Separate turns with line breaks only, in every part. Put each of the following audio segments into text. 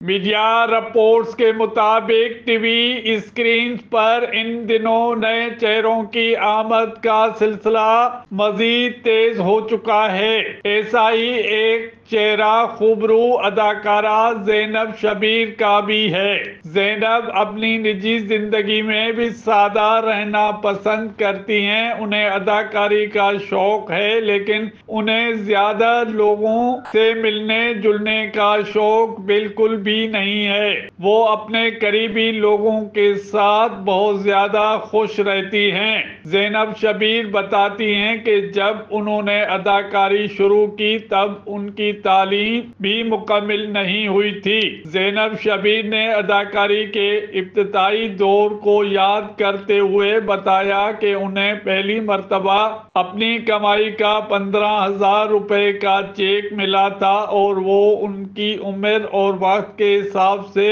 Media reports کے مطابق T V screens پر ان دنوں نئے چہروں کی آمد کا سلسلہ مزید تیز ہو چکا ہے۔ ایسا ہی ایک چہرہ خوبرو اداکارہ زینب شبیر کا بھی ہے۔ زینب اپنی نجی زندگی میں بھی سادہ رہنا پسند کرتی ہیں۔ انہیں اداکاری کا شوق ہے، لیکن انہیں زیادہ لوگوں سے ملنے جلنے کا شوق بالکل بھی نہیں ہے۔ وہ اپنے قریبی لوگوں کے ساتھ بہت زیادہ خوش رہتی ہیں۔ زینب شبیر بتاتی ہیں کہ جب انہوں نے اداکاری شروع کی تب ان کی تعلیم بھی مکمل نہیں ہوئی تھی۔ زینب شبیر نے اداکاری کے ابتدائی دور کو یاد کرتے ہوئے بتایا کہ انہیں پہلی مرتبہ اپنی کمائی کا 15,000 روپے کا چیک ملا تھا اور وہ ان کی عمر اور وقت کے حساب سے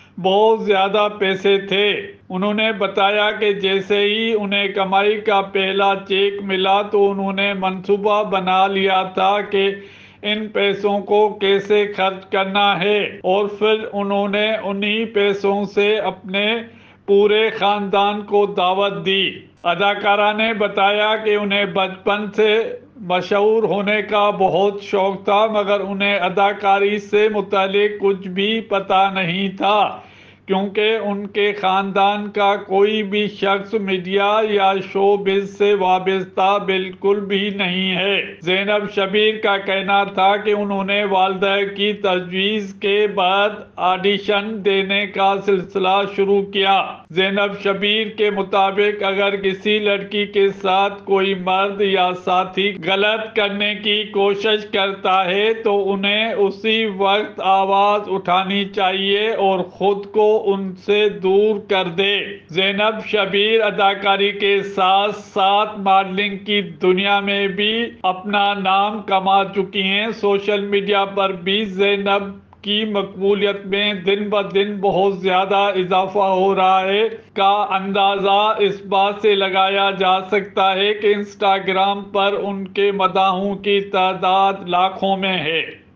بہت زیادہ پیسے تھے۔ انہوں نے بتایا کہ جیسے ہی انہیں کمائی کا پہلا چیک ملا تو انہوں نے منصوبہ بنا لیا تھا کہ ان پیسوں کو کیسے خرچ کرنا ہے، اور پھر انہوں نے انہی پیسوں سے اپنے پورے خاندان کو دعوت دی۔ اداکارہ نے بتایا کہ انہیں بچپن سے مشہور ہونے کا بہت شوق تھا، مگر انہیں اداکاری سے متعلق کچھ بھی پتہ نہیں تھا، کیونکہ ان کے خاندان کا کوئی بھی شخص میڈیا یا شو بز سے وابستہ بالکل بھی نہیں ہے۔ زینب شبیر کا کہنا تھا کہ انہوں نے والدہ کی تجویز کے بعد آڈیشن دینے کا سلسلہ شروع کیا۔ زینب شبیر کے مطابق اگر کسی لڑکی کے ساتھ کوئی مرد یا ساتھی غلط کرنے کی کوشش کرتا ہے تو انہیں اسی وقت آواز اٹھانی چاہیے اور خود کو ان سے دور کر دے۔ زینب شبیر اداکاری کے ساتھ ساتھ ماڈلنگ کی دنیا میں بھی اپنا نام کما چکی ہیں۔ سوشل میڈیا پر بھی زینب کی مقبولیت میں دن بدن بہت زیادہ اضافہ ہو رہا ہے کا اندازہ اس بات سے لگایا جا سکتا ہے کہ انسٹاگرام پر ان کے مداحوں کی تعداد لاکھوں میں ہے۔